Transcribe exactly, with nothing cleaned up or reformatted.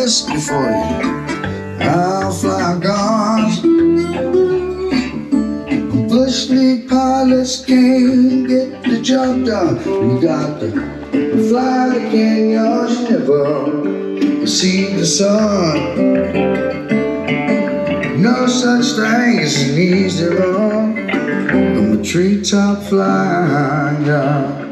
whiskey for you. I'll fly guns. Bush League pilots can't get the job done. You got to fly like in your shiver, see the sun. No such thing as an easy run. I'm a treetop flying guy.